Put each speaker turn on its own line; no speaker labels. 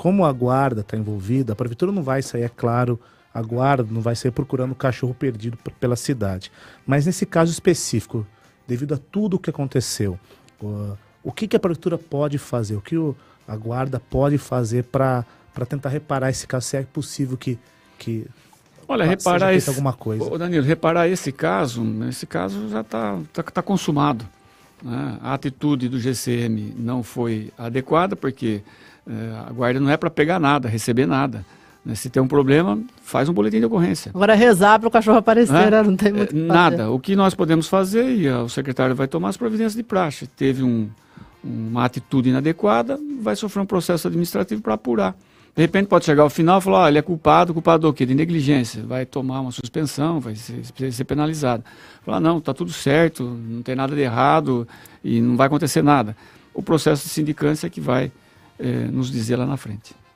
como a guarda está envolvida, a prefeitura não vai sair, é claro, a guarda não vai sair procurando o cachorro perdido pela cidade. Mas nesse caso específico, devido a tudo o que aconteceu, o que a prefeitura pode fazer, o que a guarda pode fazer para tentar reparar esse caso, se é possível que
olha, reparar esse,
alguma coisa.
Ô Danilo, reparar esse caso já está consumado, né? A atitude do GCM não foi adequada, porque a guarda não é para pegar nada, receber nada, né? Se tem um problema, faz um boletim de ocorrência.
Agora rezar para o cachorro aparecer, né? Não tem muito
nada. O que nós podemos fazer, e o secretário vai tomar as providências de praxe. Teve uma atitude inadequada, vai sofrer um processo administrativo para apurar. De repente pode chegar ao final e falar, ele é culpado do quê? De negligência. Vai tomar uma suspensão, vai ser penalizado. Falar, não, está tudo certo, não tem nada de errado e não vai acontecer nada. O processo de sindicância é que vai nos dizer lá na frente.